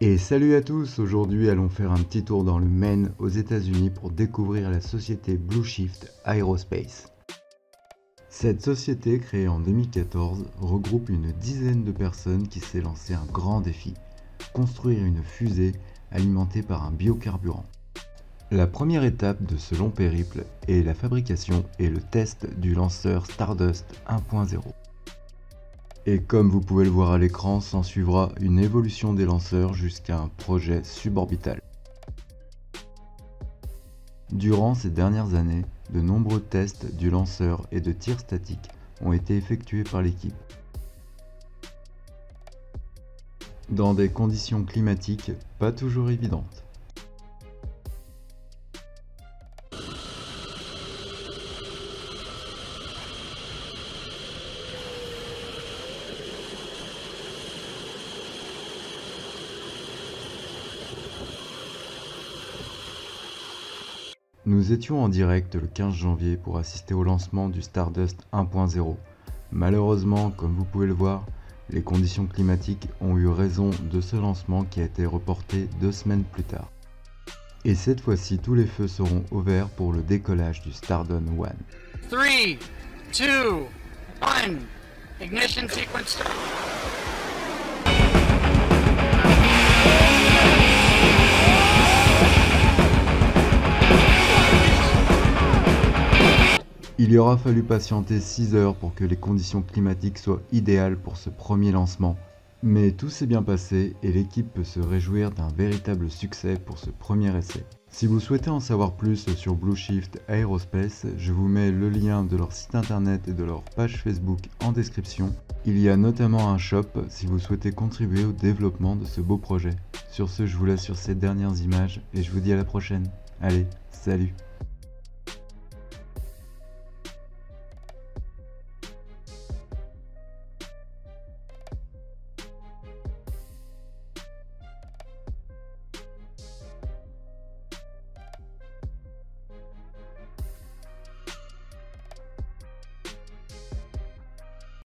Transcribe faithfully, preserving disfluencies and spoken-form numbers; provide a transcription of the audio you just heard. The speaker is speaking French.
Et salut à tous, aujourd'hui allons faire un petit tour dans le Maine aux États-Unis pour découvrir la société Blue Shift Aerospace. Cette société, créée en deux mille quatorze, regroupe une dizaine de personnes qui s'est lancé un grand défi, construire une fusée alimentée par un biocarburant. La première étape de ce long périple est la fabrication et le test du lanceur Stardust un point zéro. Et comme vous pouvez le voir à l'écran, s'en suivra une évolution des lanceurs jusqu'à un projet suborbital. Durant ces dernières années, de nombreux tests du lanceur et de tir statique ont été effectués par l'équipe. Dans des conditions climatiques pas toujours évidentes. Nous étions en direct le quinze janvier pour assister au lancement du Stardust un point zéro. Malheureusement, comme vous pouvez le voir, les conditions climatiques ont eu raison de ce lancement qui a été reporté deux semaines plus tard. Et cette fois-ci, tous les feux seront au vert pour le décollage du Stardust un. three, two, one, ignition sequence start. Il y aura fallu patienter six heures pour que les conditions climatiques soient idéales pour ce premier lancement. Mais tout s'est bien passé et l'équipe peut se réjouir d'un véritable succès pour ce premier essai. Si vous souhaitez en savoir plus sur Blue Shift Aerospace, je vous mets le lien de leur site internet et de leur page Facebook en description. Il y a notamment un shop si vous souhaitez contribuer au développement de ce beau projet. Sur ce, je vous laisse sur ces dernières images et je vous dis à la prochaine. Allez, salut!